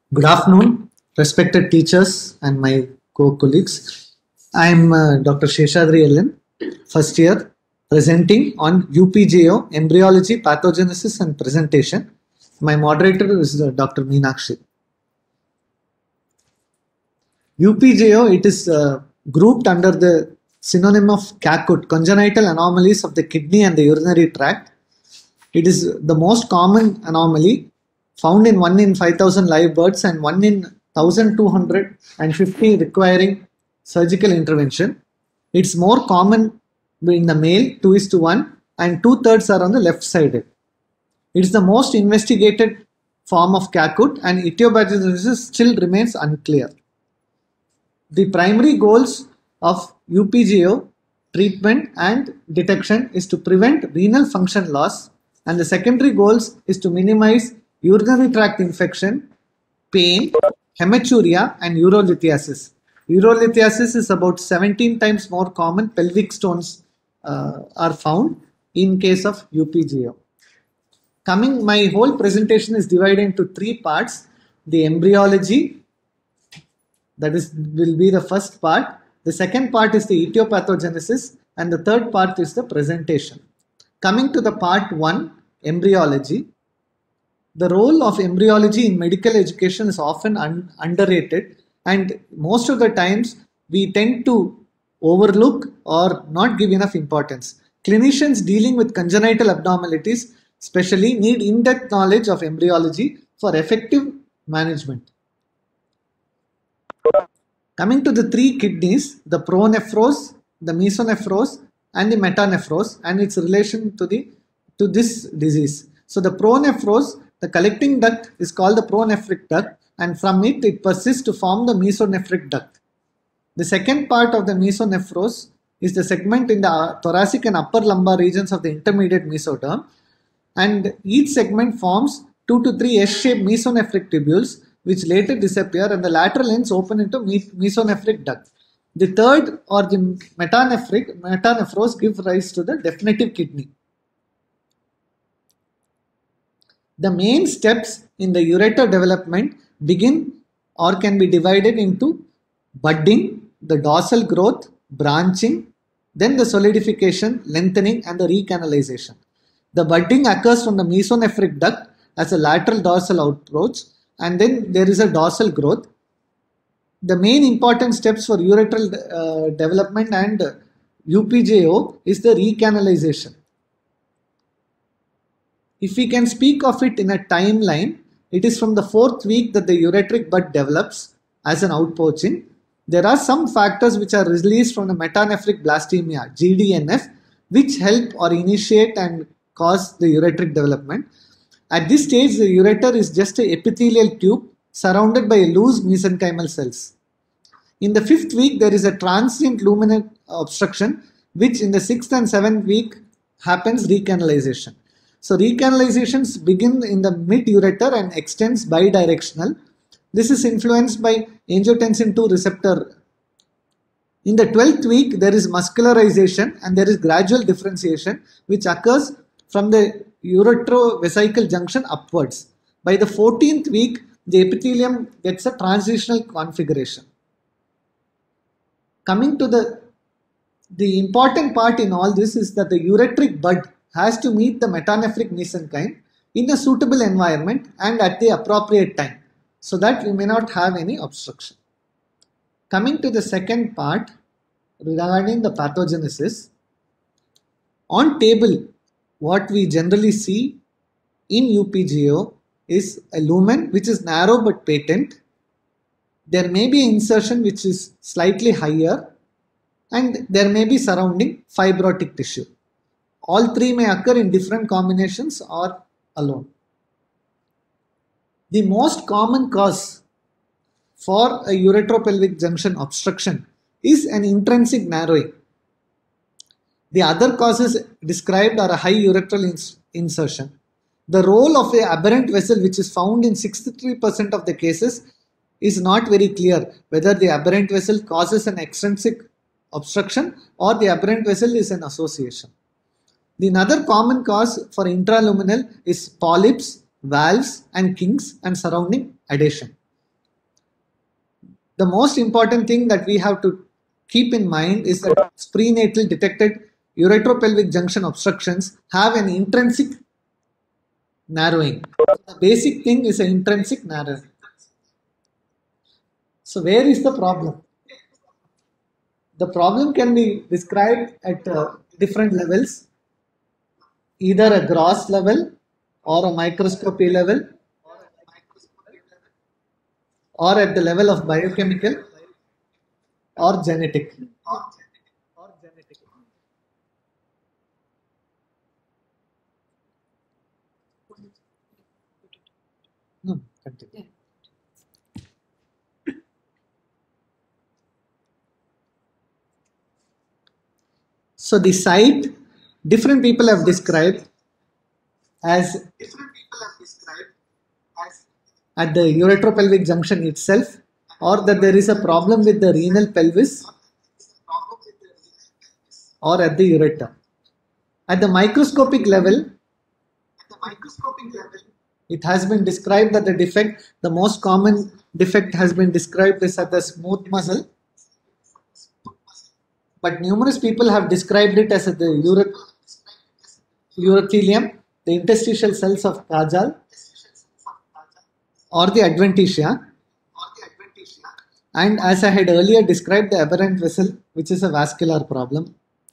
Good afternoon, respected teachers and my co-colleagues. I am Dr. Sheshadri Ellen, first year, presenting on UPGO, Embryology, Pathogenesis and Presentation. My moderator is Dr. Meenakshi. UPGO, it is grouped under the synonym of CACUT, congenital anomalies of the kidney and the urinary tract. It is the most common anomaly, found in 1 in 5,000 live births and 1 in 1,250 requiring surgical intervention. It's more common in the male, 2:1, and 2/3 are on the left side. It's the most investigated form of CACUT, and etiopathogenesis still remains unclear. The primary goals of UPGO treatment and detection is to prevent renal function loss, and the secondary goals is to minimize urinary tract infection, pain, hematuria and urolithiasis. Urolithiasis is about 17 times more common. Pelvic stones are found in case of UPGO. My whole presentation is divided into 3 parts. The embryology, that will be the first part. The second part is the etiopathogenesis, and the third part is the presentation. Coming to the part 1, embryology. The role of embryology in medical education is often underrated, and most of the times we tend to overlook or not give enough importance. Clinicians dealing with congenital abnormalities especially need in-depth knowledge of embryology for effective management. Coming to the 3 kidneys, the pronephros, the mesonephros and the metanephros, and its relation to this disease. So the pronephros, the collecting duct is called the pronephric duct, and from it persists to form the mesonephric duct. The second part of the mesonephros is the segment in the thoracic and upper lumbar regions of the intermediate mesoderm, and each segment forms 2 to 3 S-shaped mesonephric tubules which later disappear, and the lateral ends open into mesonephric duct. The third, or the metanephros, give rise to the definitive kidney. The main steps in the ureter development begin or can be divided into budding, the dorsal growth, branching, then the solidification, lengthening and the recanalization. The budding occurs from the mesonephric duct as a lateral dorsal approach, and then there is a dorsal growth. The main important steps for ureteral development and UPGO is the recanalization. If we can speak of it in a timeline, it is from the 4th week that the ureteric bud develops as an outpouching. There are some factors which are released from the metanephric blastemia, GDNF, which help or initiate and cause the ureteric development. At this stage, the ureter is just an epithelial tube surrounded by loose mesenchymal cells. In the 5th week, there is a transient luminal obstruction, which in the 6th and 7th week happens recanalization. So recanalizations begin in the mid-ureter and extends bidirectional. This is influenced by angiotensin II receptor. In the 12th week, there is muscularization and there is gradual differentiation which occurs from the uretrovesical junction upwards. By the 14th week, the epithelium gets a transitional configuration. Coming to the important part in all this is that the ureteric bud has to meet the metanephric mesenchyme in a suitable environment and at the appropriate time, so that we may not have any obstruction. Coming to the second part regarding the pathogenesis, on table what we generally see in UPGO is a lumen which is narrow but patent. There may be an insertion which is slightly higher, and there may be surrounding fibrotic tissue. All 3 may occur in different combinations or alone. The most common cause for a uretropelvic junction obstruction is an intrinsic narrowing. The other causes described are a high ureteral insertion. The role of an aberrant vessel, which is found in 63% of the cases, is not very clear whether the aberrant vessel causes an extrinsic obstruction or the aberrant vessel is an association. The another common cause for intraluminal is polyps, valves and kinks and surrounding adhesion. The most important thing that we have to keep in mind is that prenatal detected uretropelvic junction obstructions have an intrinsic narrowing. The basic thing is an intrinsic narrowing. So where is the problem? The problem can be described at different levels, either a gross level or a microscopy level, or at the level of biochemical or genetic. No, continue. So the site, different people have described as at the uretropelvic junction itself, or that there is a problem with the renal pelvis, or at the ureter. At the microscopic level, it has been described that the defect, the most common defect has been described as at the smooth muscle, but numerous people have described it as at the urothelium, the interstitial cells of Kajal, or the adventitia. And as I had earlier described, the aberrant vessel, which is a vascular problem.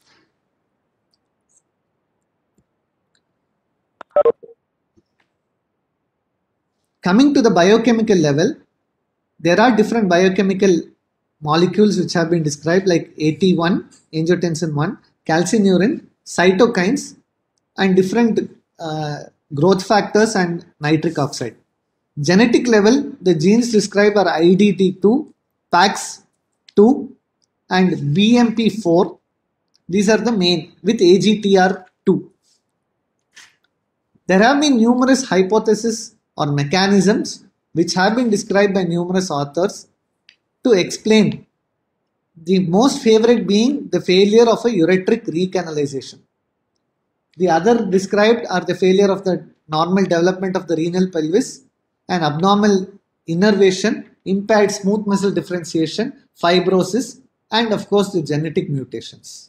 Coming to the biochemical level, there are different biochemical molecules which have been described like AT1, angiotensin 1, calcineurin, cytokines, and different growth factors and nitric oxide. Genetic level, the genes described are IDT2, PAX2, and BMP4. These are the main with AGTR2. There have been numerous hypotheses or mechanisms which have been described by numerous authors to explain, the most favorite being the failure of a ureteric recanalization. The other described are the failure of the normal development of the renal pelvis and abnormal innervation, impaired smooth muscle differentiation, fibrosis, and of course the genetic mutations.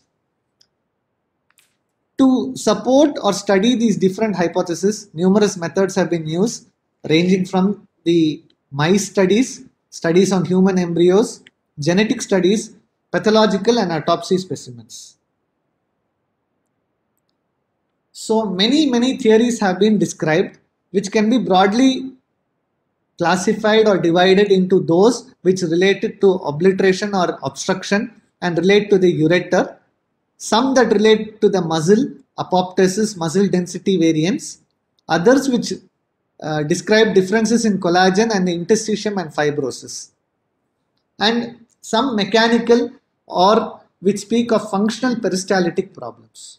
To support or study these different hypotheses, numerous methods have been used, ranging from the mice studies, studies on human embryos, genetic studies, pathological and autopsy specimens. So many theories have been described, which can be broadly classified or divided into those which related to obliteration or obstruction and relate to the ureter, some that relate to the muscle, apoptosis, muscle density variance, others which describe differences in collagen and the interstitium and fibrosis, and some mechanical or which speak of functional peristaltic problems.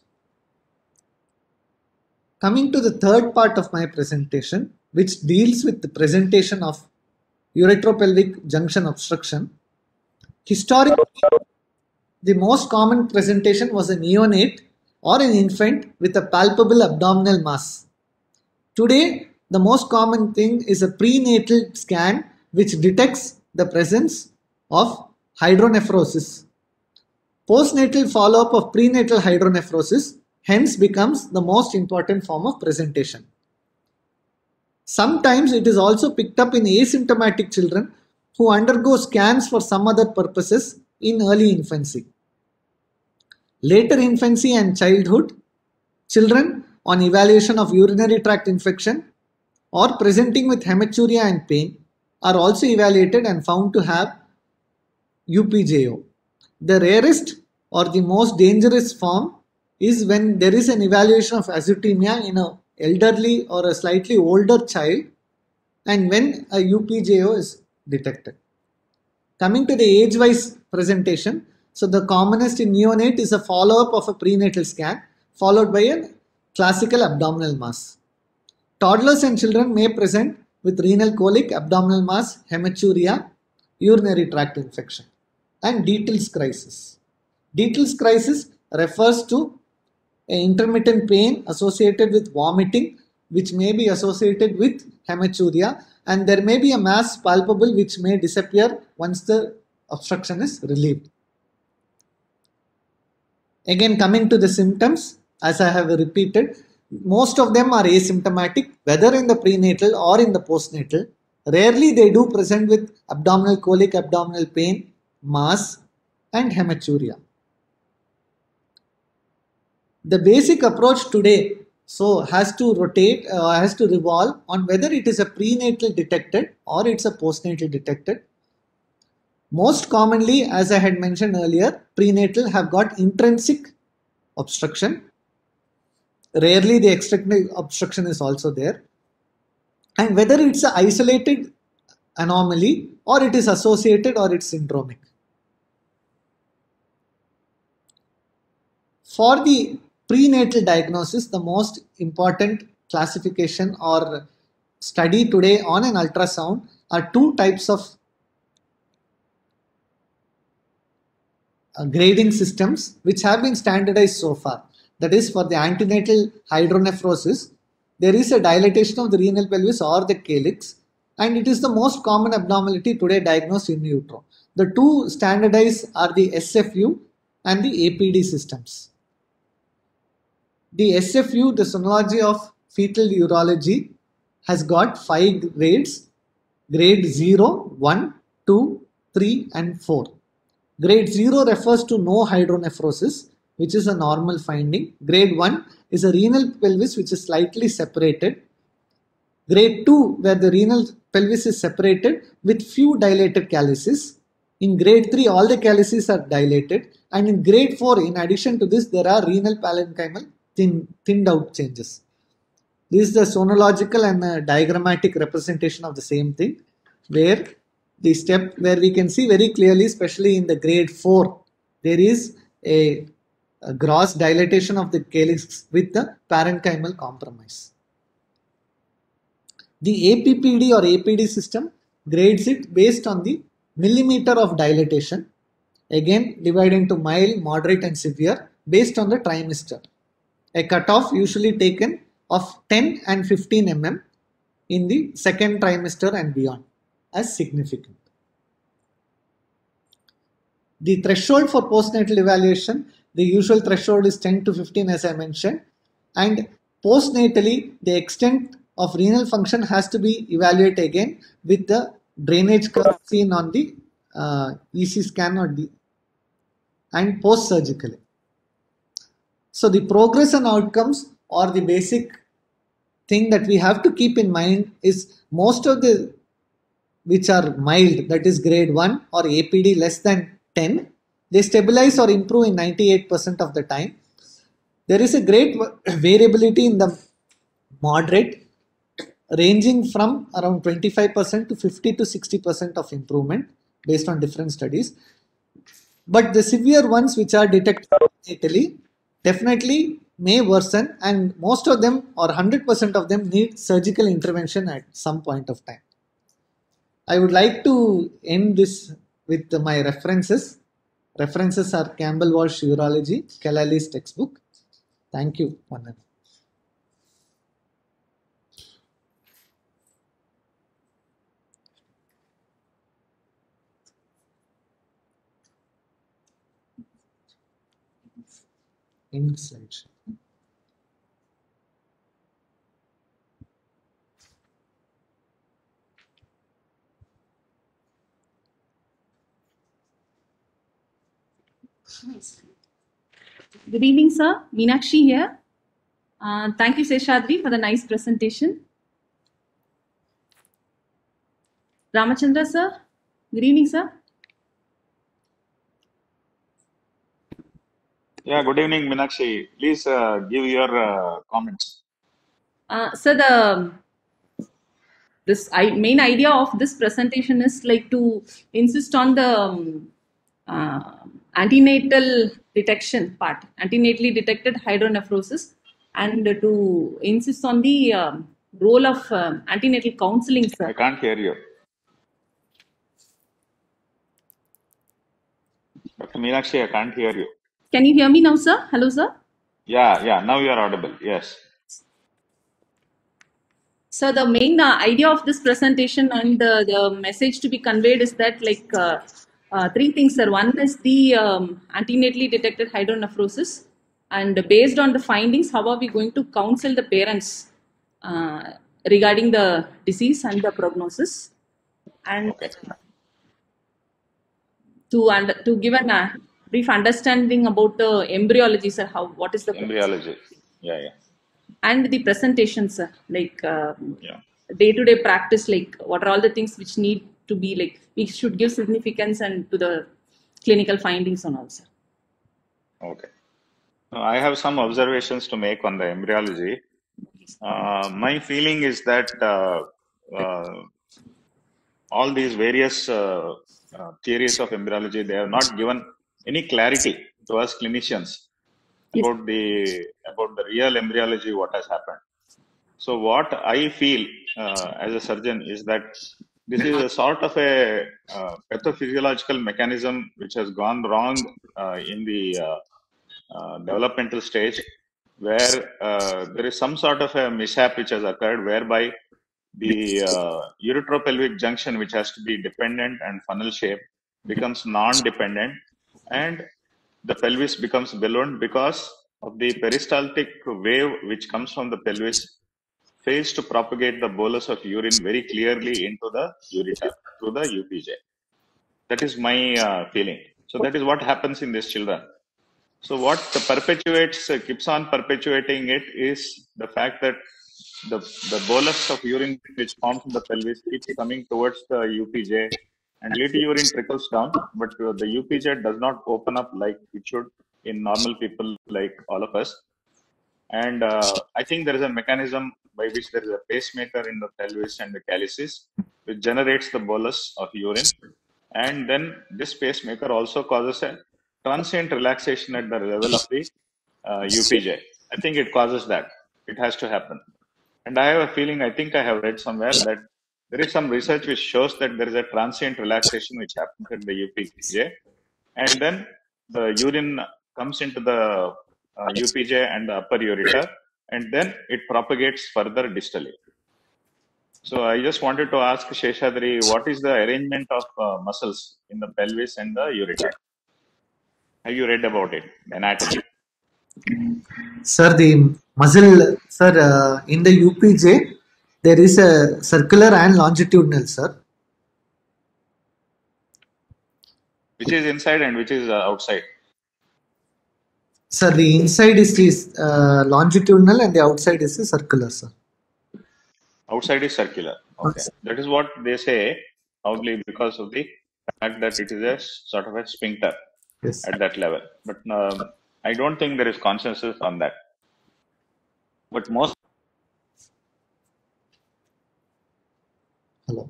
Coming to the third part of my presentation, which deals with the presentation of uretropelvic junction obstruction. Historically, the most common presentation was a neonate or an infant with a palpable abdominal mass. Today, the most common thing is a prenatal scan which detects the presence of hydronephrosis. Postnatal follow-up of prenatal hydronephrosis hence becomes the most important form of presentation. Sometimes it is also picked up in asymptomatic children who undergo scans for some other purposes in early infancy. Later infancy and childhood, children on evaluation of urinary tract infection or presenting with hematuria and pain are also evaluated and found to have UPJO. The rarest or the most dangerous form is when there is an evaluation of azotemia in an elderly or a slightly older child and when a UPJO is detected. Coming to the age-wise presentation, so the commonest in neonate is a follow-up of a prenatal scan followed by a classical abdominal mass. Toddlers and children may present with renal colic, abdominal mass, hematuria, urinary tract infection, and Dietl crisis. Dietl crisis refers to an intermittent pain associated with vomiting, which may be associated with hematuria, and there may be a mass palpable which may disappear once the obstruction is relieved. Again, coming to the symptoms, as I have repeated, most of them are asymptomatic, whether in the prenatal or in the postnatal. Rarely they do present with abdominal colic, abdominal pain, mass, and hematuria. The basic approach today has to revolve on whether it is a prenatal detected or it's a postnatal detected. Most commonly, as I had mentioned earlier, prenatal have got intrinsic obstruction. Rarely the extrinsic obstruction is also there. And whether it's an isolated anomaly or it is associated or it's syndromic. For the prenatal diagnosis, the most important classification or study today on an ultrasound are two types of grading systems which have been standardized so far. That is, for the antenatal hydronephrosis, there is a dilatation of the renal pelvis or the calyx, and it is the most common abnormality today diagnosed in utero. The two standardized are the SFU and the APD systems. The SFU, the Sonology of Fetal Urology, has got 5 grades: grade 0, 1, 2, 3 and 4. Grade 0 refers to no hydronephrosis, which is a normal finding. Grade 1 is a renal pelvis which is slightly separated. Grade 2, where the renal pelvis is separated with few dilated calyces. In grade 3, all the calyces are dilated. And in grade 4, in addition to this, there are renal parenchymal thinned out changes. This is the sonological and diagrammatic representation of the same thing, where the step where we can see very clearly, especially in the grade 4, there is a gross dilatation of the calyx with the parenchymal compromise. The APPD or APD system grades it based on the millimeter of dilatation, again divided into mild, moderate and severe based on the trimester. A cutoff usually taken of 10 and 15 mm in the second trimester and beyond as significant. The threshold for postnatal evaluation, the usual threshold is 10 to 15 as I mentioned, and postnatally the extent of renal function has to be evaluated again with the drainage curve seen on the EC scan and post surgically. So the progress and outcomes, or the basic thing that we have to keep in mind, is most of the which are mild, that is grade 1 or APD less than 10, they stabilize or improve in 98% of the time. There is a great variability in the moderate, ranging from around 25% to 50 to 60% of improvement based on different studies. But the severe ones which are detected initially definitely may worsen, and most of them or 100% of them need surgical intervention at some point of time. I would like to end this with my references. References are Campbell Walsh Urology, Kellali's textbook. Thank you, Vandan. End slide. Good evening, sir. Meenakshi here. Thank you, Seshadri, for the nice presentation. Ramachandra, sir. Good evening, sir. Yeah, good evening, Meenakshi. Please give your comments. Sir, this main idea of this presentation is like to insist on the antenatal detection part, antenatally detected hydronephrosis, and to insist on the role of antenatal counseling, sir. I can't hear you. Dr. Meenakshi, I can't hear you. Can you hear me now, sir? Hello, sir. Yeah, now you are audible. Yes. So the main idea of this presentation and the message to be conveyed is that three things, sir. One is the antenatally detected hydronephrosis, and based on the findings, how are we going to counsel the parents regarding the disease and the prognosis, and Okay. to give a brief understanding about the embryology, sir. What is the Embryology. Yeah, yeah. and the presentations, Yeah. day-to-day practice, like what are all the things which need to be like we should give significance and to the clinical findings on also. Okay. I have some observations to make on the embryology. My feeling is that all these various theories of embryology, they have not given any clarity to us clinicians Yes. about the real embryology, what has happened. So what I feel as a surgeon is that this is a sort of a pathophysiological mechanism which has gone wrong in the developmental stage, where there is some sort of a mishap which has occurred, whereby the uretropelvic junction, which has to be dependent and funnel shape, becomes non-dependent, and the pelvis becomes ballooned because of the peristaltic wave which comes from the pelvis fails to propagate the bolus of urine very clearly into the ureter through the UPJ. That is my feeling. So that is what happens in these children. So what keeps on perpetuating it is the fact that the bolus of urine which forms in the pelvis keeps coming towards the UPJ, and little urine trickles down, but the UPJ does not open up like it should in normal people like all of us. And I think there is a mechanism by which there is a pacemaker in the pelvis and the calyces, which generates the bolus of urine. And then this pacemaker also causes a transient relaxation at the level of the UPJ. I think it causes that. It has to happen. And I have a feeling, I think I have read somewhere that there is some research which shows that there is a transient relaxation which happens at the UPJ. And then the urine comes into the UPJ and the upper ureter, and then it propagates further distally. So I just wanted to ask Sheshadri, what is the arrangement of muscles in the pelvis and the ureter? Have you read about it, anatomy? Sir, the muscle, sir, in the UPJ, there is a circular and longitudinal, sir. Which is inside and which is outside? Sir, the inside is this longitudinal and the outside is the circular, sir. Outside is circular. Okay. That is what they say, probably because of the fact that it is a sort of a sphincter at that level. But I don't think there is consensus on that. But most. Hello.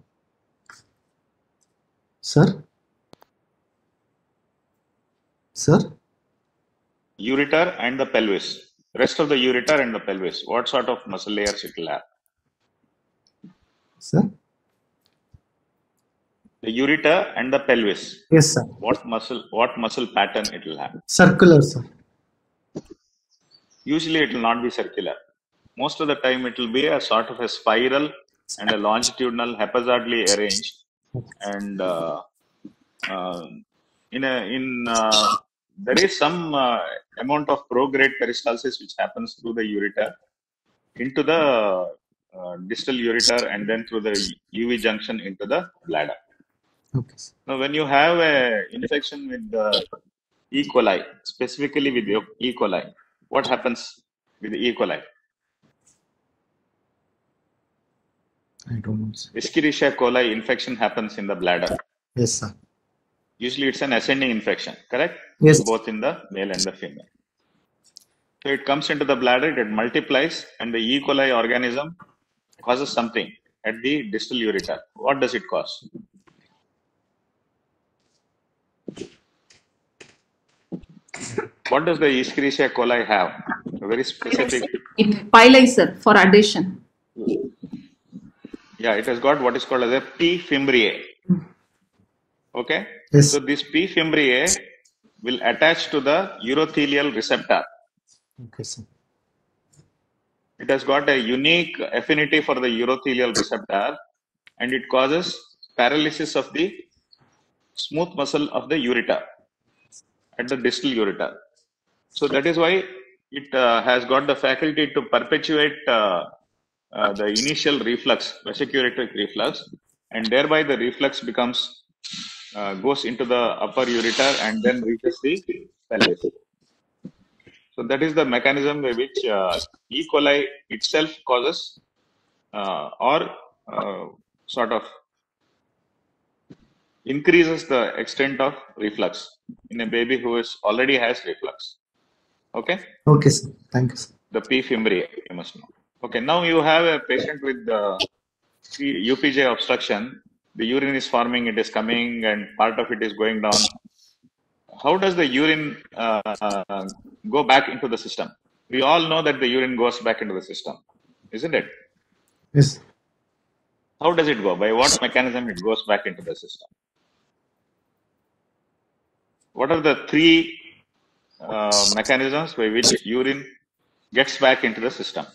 Sir? Sir? Ureter and the pelvis. Rest of the ureter and the pelvis. What sort of muscle layers it will have? Sir? The ureter and the pelvis. Yes, sir. What muscle pattern it will have? Circular, sir. Usually it will not be circular. Most of the time it will be a sort of a spiral and a longitudinal haphazardly arranged. And there is some amount of prograde peristalsis which happens through the ureter into the distal ureter and then through the UV junction into the bladder. Okay. Now, when you have an infection with the E. coli, specifically with the E. coli, what happens with the E. coli? I don't know, sir. Escherichia coli infection happens in the bladder. Yes, sir. Usually it's an ascending infection, correct? Yes. Both in the male and the female. So it comes into the bladder, it multiplies, and the E. coli organism causes something at the distal ureter. What does it cause? What does the Escherichia coli have? A very specific. It pili, sir, for addition. Yeah, it has got what is called as a P. fimbriae. Okay. Yes. So this P. fimbriae will attach to the urothelial receptor. Okay, sir. It has got a unique affinity for the urothelial receptor, and it causes paralysis of the smooth muscle of the ureter at the distal ureter. So that is why it has got the faculty to perpetuate the initial reflux, vesicouretic reflux, and thereby the reflux becomes goes into the upper ureter and then reaches the pelvis. So that is the mechanism by which E. coli itself causes or sort of increases the extent of reflux in a baby who already has reflux. Okay. Okay, sir. Thank you, sir. The P. fimbriae, you must know. Okay. Now you have a patient with UPJ obstruction. The urine is forming, it is coming, and part of it is going down. How does the urine go back into the system? We all know that the urine goes back into the system, isn't it? Yes. How does it go? By what mechanism it goes back into the system? What are the three mechanisms by which urine gets back into the system?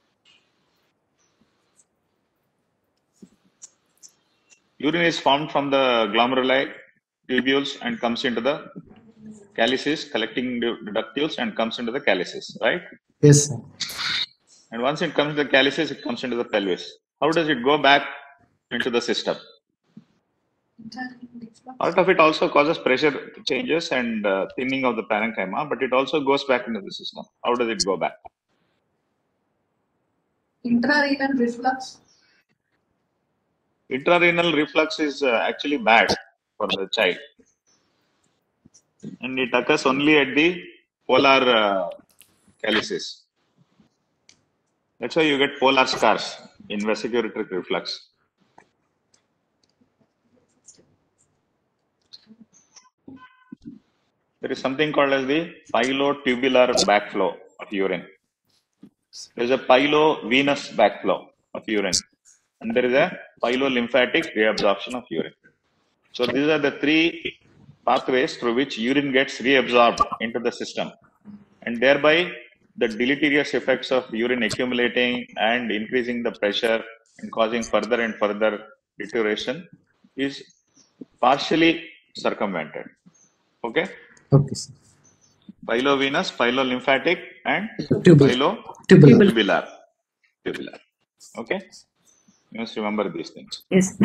Urine is formed from the glomeruli, tubules, and comes into the calyces, collecting ductules, and comes into the calyces, right? Yes, sir. And once it comes to the calyces, it comes into the pelvis. How does it go back into the system? Part of it also causes pressure changes and thinning of the parenchyma, but it also goes back into the system. How does it go back? Intrarenal reflux. Intrarenal reflux is actually bad for the child, and it occurs only at the polar calyces. That's why you get polar scars in vesicouretic reflux. There is something called as the pilotubular backflow of urine. There is a pilovenous backflow of urine, and there is a pilolymphatic reabsorption of urine. So these are the three pathways through which urine gets reabsorbed into the system, and thereby the deleterious effects of urine accumulating and increasing the pressure and causing further and further deterioration is partially circumvented. Okay? Okay, sir. Pilovenous, pilolymphatic, and Tubular. pilotubular. Tubular. Okay? You must remember these things. Yes.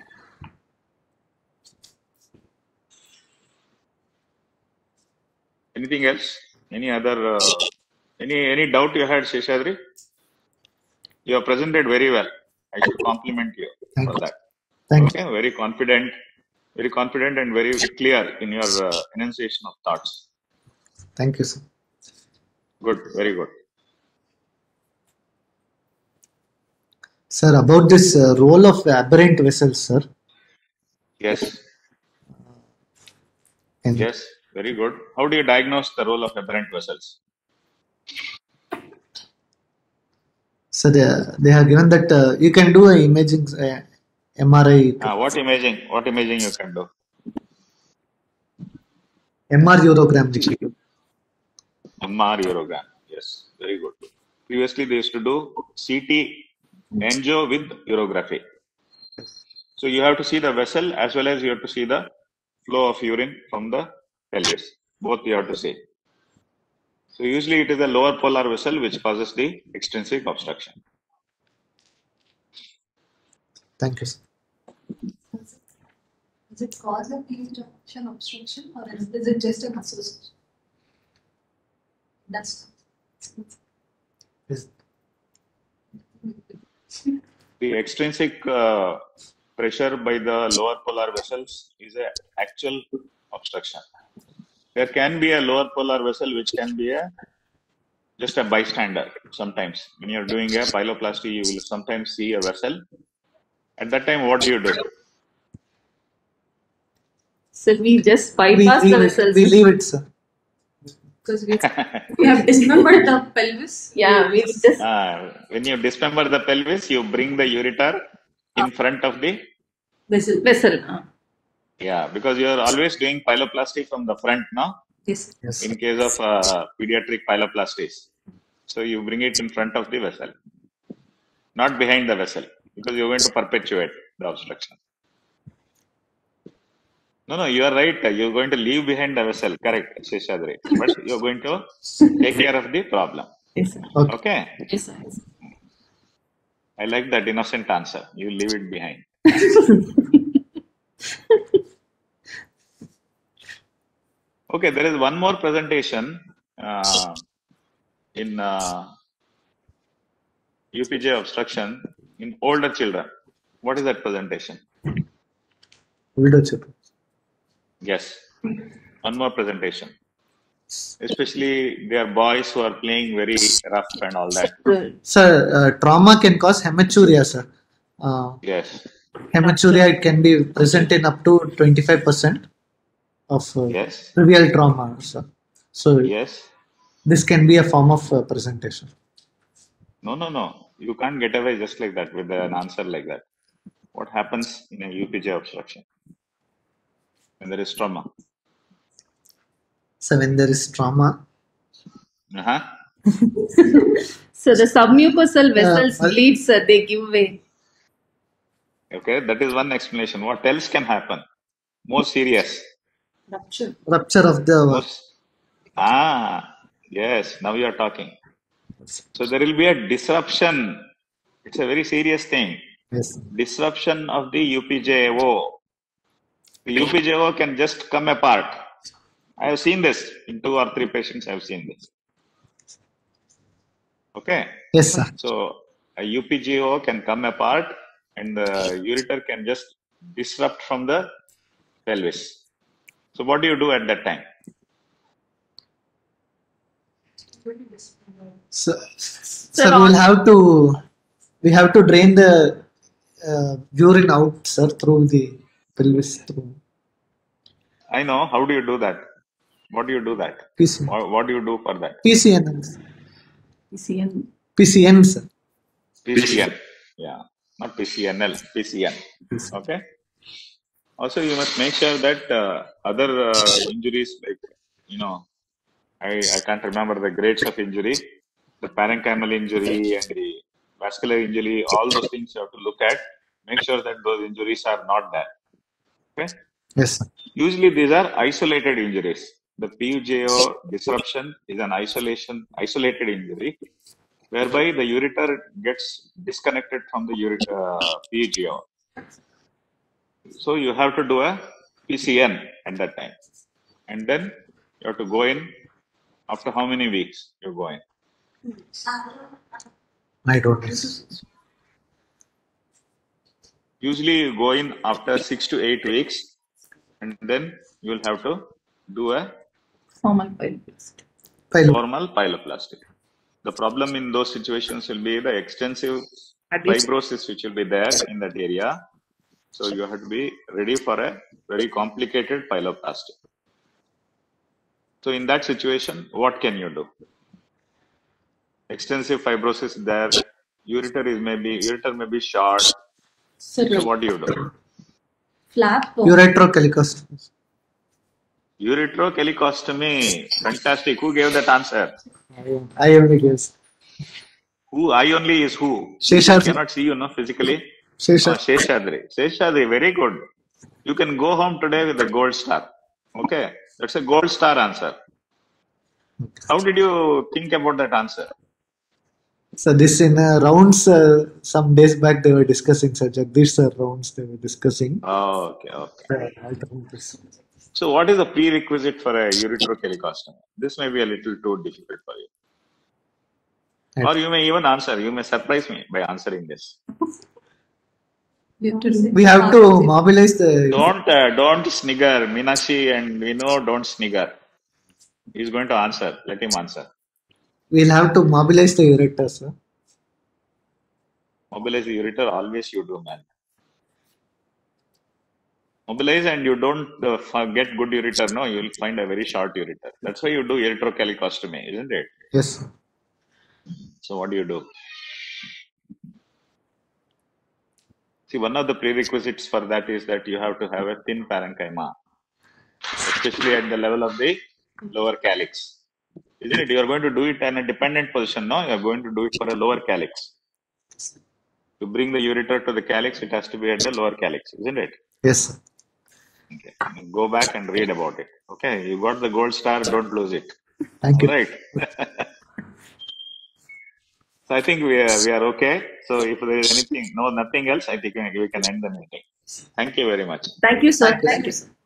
Anything else? Any other? Any doubt you had, Sheshadri? You have presented very well. I should compliment you Thank for you. that. Thank Okay, very confident and very clear in your enunciation of thoughts. you. Thank you, sir. Good, very good. Sir, about this role of aberrant vessels, sir. Yes, And yes, very good. How do you diagnose the role of aberrant vessels? so they have given that you can do a imaging MRI, What imaging? What imaging you can do? MR urogram. which we do. MR urogram. Yes, very good. Previously, they used to do CT angio with urography. So you have to see the vessel as well as you have to see the flow of urine from the pelvis. Both you have to see. So usually it is the lower polar vessel which causes the extrinsic obstruction. Thank you, sir. Does it cause a P junction obstruction or is it just an association? That's Yes. The extrinsic pressure by the lower polar vessels is an actual obstruction. There can be a lower polar vessel which can be just a bystander. Sometimes when you're doing a pyeloplasty, you will sometimes see a vessel. At that time, what do you do? So we just bypass the vessels. We leave it, sir. because we have dismembered the pelvis. Yeah, we just When you dismember the pelvis, you bring the ureter in front of the vessel. Yeah, because you are always doing pyeloplasty from the front now. Yes. Yes. In case of pediatric pyeloplasties. So you bring it in front of the vessel, not behind the vessel, because you're going to perpetuate the obstruction. No, you are right. You're going to leave behind the vessel, correct, Seshadri. But you're going to take care of the problem. Yes, sir. Okay. Okay. Yes, sir. I like that innocent answer. You leave it behind. Okay, there is one more presentation in UPJ obstruction in older children. What is that presentation? Older children. Yes, one more presentation. Especially they are boys who are playing very rough and all that. Sir, trauma can cause hematuria, sir. Yes, Hematuria, it can be present in up to 25% of yes, trivial trauma, sir. So yes. this can be a form of presentation. No. You can't get away just like that with an answer like that. What happens in a UPJ obstruction when there is trauma? So when there is trauma, Uh-huh. So the submucosal vessels well- bleed, sir. They give way. Okay, that is one explanation. What else can happen? More serious. Rupture. rupture of the Most. Yes, now you are talking. So there will be a disruption. It's a very serious thing. yes. Disruption of the UPJO. The UPJO can just come apart. I have seen this in 2 or 3 patients. I have seen this. Okay. Yes, sir. So a UPGO can come apart and the ureter can just disrupt from the pelvis. So what do you do at that time? So, sir, we have to drain the urine out, sir, through the pelvis, through I know. How do you do that? What do you do that? PCN. What do you do for that? PCN, PCN. PCN, sir. PCN. Yeah. Not PCNL. PCN. Okay. Also, you must make sure that other injuries, like, I can't remember the grades of injury, the parenchymal injury and the vascular injury, all those things you have to look at. Make sure that those injuries are not there. Okay. Yes, sir. Usually these are isolated injuries. The PUJO disruption is an isolated injury, whereby the ureter gets disconnected from the PUJO. So you have to do a PCN at that time. And then you have to go in after how many weeks you go in? I don't know. Usually you go in after 6 to 8 weeks, and then you will have to do a Formal pyeloplasty. formal pyeloplasty. The problem in those situations will be the extensive fibrosis which will be there in that area. So you have to be ready for a very complicated pyeloplasty. So in that situation, what can you do? Extensive fibrosis there, ureter may be short. So what do you do? Flap. Ureterocalicostomy. Ureterocalicostomy. Fantastic. Who gave that answer? I only guess. Who? I only is who? Sheshadri. I cannot see you, no, physically. Sheshadri. Sheshadri. Sheshadri, very good. You can go home today with a gold star. Okay. That's a gold star answer. How did you think about that answer? So this in rounds, some days back they were discussing, Sir Jagdish sir rounds they were discussing. Oh, okay. So what is the prerequisite for a ureterocalicostomy? This may be a little too difficult for you. Or you may even answer. You may surprise me by answering this. We have to mobilize the. Don't snigger. Minashi and Vino, don't snigger. He's going to answer. Let him answer. We'll have to mobilize the ureter, sir. Mobilize the ureter, always you do, man. Mobilize and you don't get good ureter, no, you'll find a very short ureter. That's why you do ureterocalicostomy, isn't it? Yes. So what do you do? See, one of the prerequisites for that is that you have to have a thin parenchyma, especially at the level of the lower calyx. Isn't it? You are going to do it in a dependent position, no? You are going to do it for a lower calyx. To bring the ureter to the calyx, it has to be at the lower calyx, isn't it? Yes, sir. Okay. Go back and read about it. Okay, you got the gold star, don't lose it. Thank you. All right. So I think we are okay. So if there is anything, nothing else, I think we can end the meeting. Thank you very much. Thank you, sir. Thank you, sir.